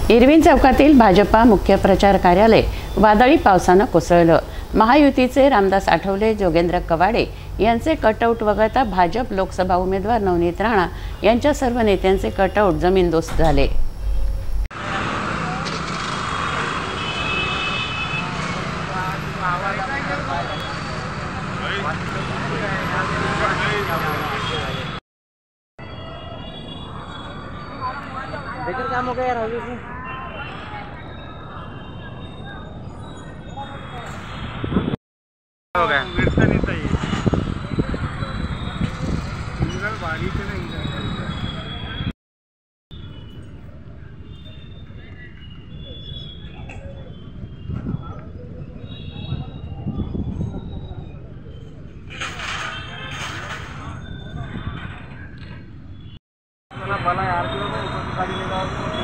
Irwin चौकातील भाजपा मुख्य प्रचार कार्यालय वादळी पावसानं कोसळलं। महायुतीचे रामदास आठवले, जोगेंद्र कवाडे यांचे कटआउट वगळता भाजप लोकसभा उमेदवार नवनीत राणा यांच्या सर्व नेत्यांचे कटआउट जमीनदोस्त झाले। काम हो गया यार हो गया नहीं चाहिए बाड़ी से नहीं भला यार गाड़ी लेगा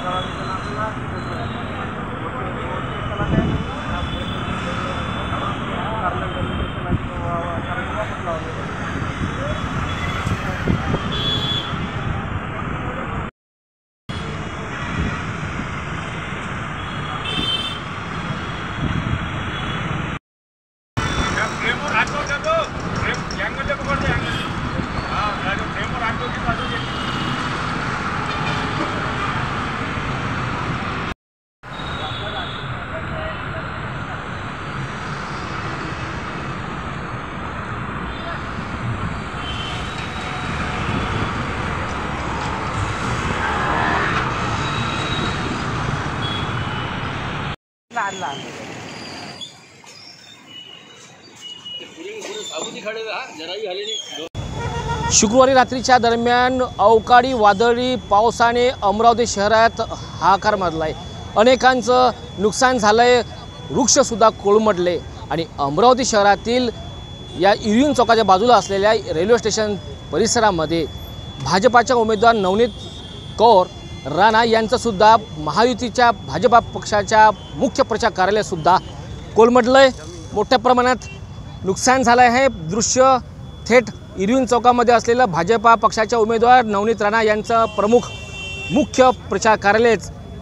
शुक्रवारी रात्रीच्या दरम्यान अवकाळी वादळी पावसाने अमरावती शहरात हाहाकार माजलाय। अनेकांचं नुकसान झालंय, वृक्षसुद्धा कोलमडले आणि अमरावती शहरातील या इरविन चौकाच्या बाजूला असलेल्या रेल्वे स्टेशन परिसरामध्ये भाजपाच्या उमेदवार नवनीत कौर राणा यांचं सुद्धा महायुतीच्या भाजपा पक्षाच्या मुख्य प्रचार कार्यालयासुद्धा कोलमडलंय। मोठ्या प्रमाणात नुकसान झालं आहे। दृश्य थेट इरविन चौकामध्ये असलेलं भाजपा पक्षाच्या उमेदवार नवनीत राणा यांचं प्रमुख मुख्य प्रचार कार्यालय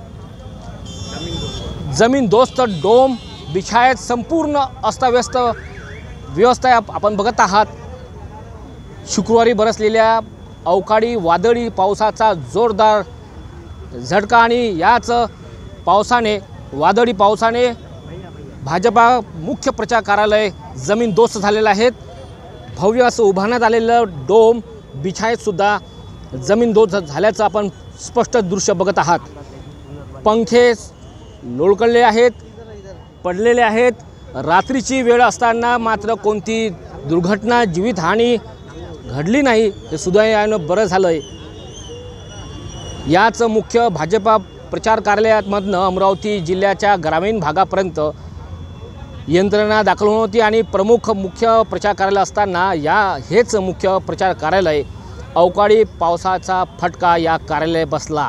जमीनदोस्त डोम बिछायत संपूर्ण अस्ताव्यस्त व्यवस्था आपण बघत आहात। शुक्रवारी बरसलेल्या अवकाळी वादळी पावसाचा जोरदार झटका आणि याच पावसाने वादळी पावसाने भाजपा मुख्य प्रचार कार्यालय जमीनदोस्त झालेलं आहे। भव्य असं उभारण्यात आलेलं डोम बिछायतसुद्धा जमीनदोस्त झाल्याचं आपण स्पष्ट दृश्य बघत आहात। पंखे लोळकळले आहेत, पडलेले आहेत। रात्रीची वेळ असताना मात्र कोणती दुर्घटना जीवितहानी घडली नाही, हे सुदैवानं बरं झालंय। याच मुख्य भाजपा प्रचार कार्यालयामधनं अमरावती जिल्ह्याच्या ग्रामीण भागापर्यंत यंत्रणा दाखल होती आणि प्रमुख मुख्य प्रचार कार्यालय असताना हेच मुख्य प्रचार कार्यालय अवकाळी पावसाचा फटका या कार्यालय बसला।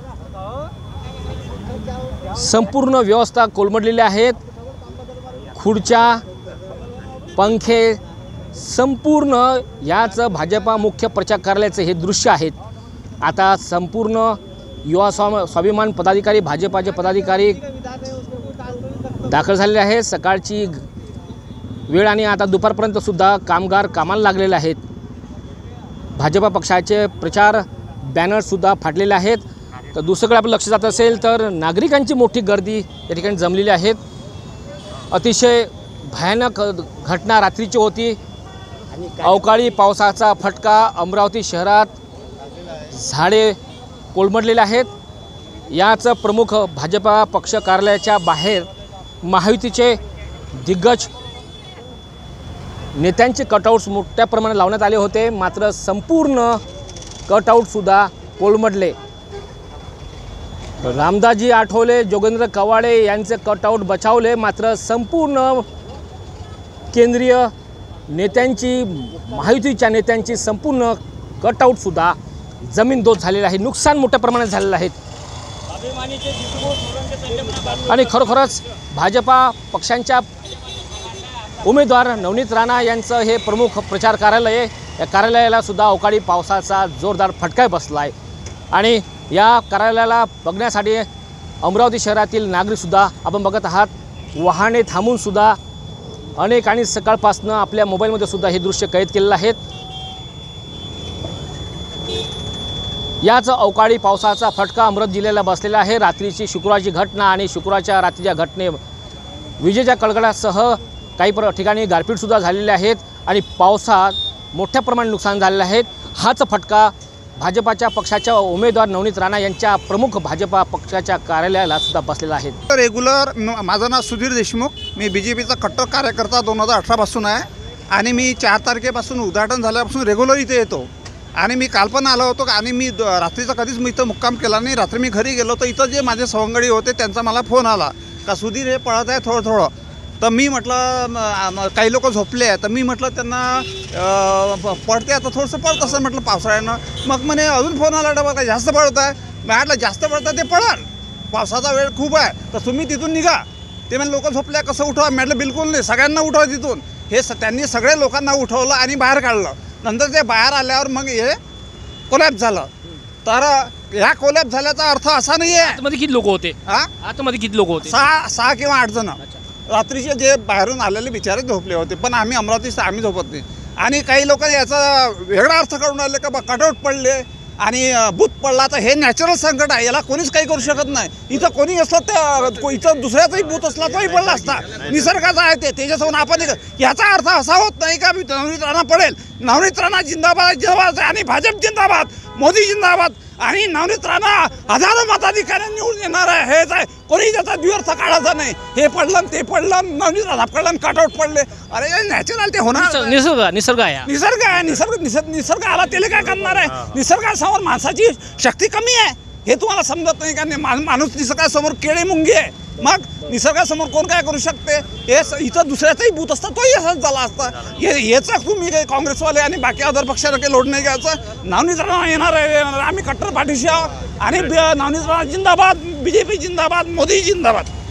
संपूर्ण व्यवस्था कोलमडलेल्या आहेत। खुर्च्या, पंखे संपूर्ण याच भाजपा मुख्य प्रचार कार्यालयाचे हे दृश्य आहेत। आता संपूर्ण युवा स्वाभिमान पदाधिकारी भाजपाचे पदाधिकारी दाखल झालेले आहेत। सकाळची वेळ आणि आता दुपारपर्यंत सुद्धा कामगार कामाला लागलेले आहेत। भाजपा पक्षाचे प्रचार बॅनरसुद्धा फाटलेले आहेत। तर दुसरीकडे आपलं लक्ष जात असेल तर नागरिकांची मोठी गर्दी या ठिकाणी जमलेली आहेत। अतिशय भयानक घटना रात्रीची होती। अवकाळी पावसाचा फटका अमरावती शहरात झाडे कोलमडलेले आहेत। याच प्रमुख भाजपा पक्ष कार्यालयाच्या बाहेर महायुतीचे दिग्गज नेत्यांचे कटआउट्स मोठ्या प्रमाणात लावण्यात आले होते, मात्र संपूर्ण कटआउटसुद्धा कोलमडले। रामदासजी आठवले, जोगेंद्र कवाडे यांचे कटआउट बचावले, मात्र संपूर्ण केंद्रीय नेत्यांची महायुतीच्या नेत्यांची संपूर्ण कटआउटसुद्धा जमीनदोस्त झालेले आहे। नुकसान मोठ्या प्रमाणात झालेलं आहे आणि खरोखरच भाजपा पक्षांच्या उमेदवार नवनीत राणा यांचं हे प्रमुख प्रचार कार्यालय आहे। या कार्यालयाला सुद्धा अवकाळी पावसाचा जोरदार फटका बसला आहे आणि या कार्यालयाला बघण्यासाठी अमरावती शहरातील नागरिकसुद्धा आपण बघत आहात, वाहने थांबूनसुद्धा अनेकांनी सकाळपासून आपल्या मोबाईलमध्ये सुद्धा हे दृश्य कैद केलेलं आहे। याच अवकाळी पावसाचा फटका अमरावती जिल्ह्याला बसलेला आहे। रात्रीची शुक्रवारची घटना आणि शुक्रवारच्या रात्रीच्या घटने विजेच्या कडकडाटासह काही ठिकाणी गारपीटसुद्धा झालेले आहेत आणि पावसात मोठ्या प्रमाणात नुकसान झालेलं आहे। हाच फटका भाजपाच्या पक्षाच्या उमेदवार नवनीत राणा यांच्या प्रमुख भाजपा पक्षाच्या कार्यालयाला सुद्धा बसलेला आहे। रेग्युलर माझं नाव सुधीर देशमुख, मी BJPचा कट्टर कार्यकर्ता 2018 पासून आहे आणि मी 4 तारखेपासून उद्घाटन झाल्यापासून रेग्युलर इथे येतो आणि मी काल पण आलो होतो आणि मी रात्रीचा कधीच मी इथं मुक्काम केला नाही। रात्री मी घरी गेलो तर इथं जे माझे सवंगडी होते त्यांचा मला फोन आला का सुधीर हे पळत आहे थोडं। तर मी म्हटलं काही लोक झोपले आहे, तर मी म्हटलं त्यांना पडते आता थोडंसं पडत असं म्हटलं पावसाळ्यानं। मग म्हणे अजून फोन आला डबल काय जास्त पडत आहे, मी म्हटलं जास्त पडत आहे ते पडाल, पावसाचा वेळ खूप आहे तर तुम्ही तिथून निघा। ते म्हणजे लोक झोपले कसं उठवा, म्हटलं बिलकुल नाही, सगळ्यांना उठवा तिथून। हे त्यांनी सगळे लोकांना उठवलं आणि बाहेर काढलं। नंतर ते बाहेर आल्यावर मग हे कोलॅप्स झालं। तर ह्या कोलॅप्स झाल्याचा अर्थ असा नाही आहे। आतमध्ये किती लोक होते? आतमध्ये किती लोक होते? 6 किंवा 8 जण रात्रीचे जे बाहेरून आलेले बिचारे झोपले होते, पण आम्ही अमरावतीत आम्ही झोपत नाही। आणि काही लोकांनी याचा वेगळा अर्थ काढून आले का बा कटआउट पडले आणि भूत पडला, तर हे नॅचरल संकट आहे, याला कोणीच काही करू शकत नाही। इथं कोणी असलं तर इथं दुसऱ्याचाही भूत असला तोही पडला असता, निसर्गाचा आहे ते, त्याच्यासमोर आपण याचा अर्थ असा होत नाही का नवनीत राणा पडेल। नवनीत राणा जिंदाबाद जिंदाबाद आणि भाजप जिंदाबाद, मोदी जिंदाबाद आणि नवनीत राणा हजारो मताधिकाऱ्यांनी निवडून येणार आहे। हेच आहे, कोणी त्याचा द्व्यर्थ काढायचा नाही। हे पडलं ते पडलं, नवनीत राणा पडलं, कटआउट पडले, अरे नॅचरल ते होणार। निसर्ग आहे निसर्ग आला त्याला काय करणार आहे? निसर्गासमोर माणसाची शक्ती कमी आहे हे तुम्हाला समजत नाही का? माणूस निसर्गासमोर केळे मुंगी आहे, मग निसर्गासमोर कोण काय करू शकते? हे इथं दुसऱ्याचाही भूत असता तोही असंच झाला असता। याचा तुम्ही काही काँग्रेसवाले आणि बाकी अदर पक्षाला काही लोड नाही घ्यायचं। नवनीत राणा येणार आहे, आम्ही कट्टर पाठीशी आहोत आणि नवनीत राणा जिंदाबाद, BJP जिंदाबाद, मोदी जिंदाबाद।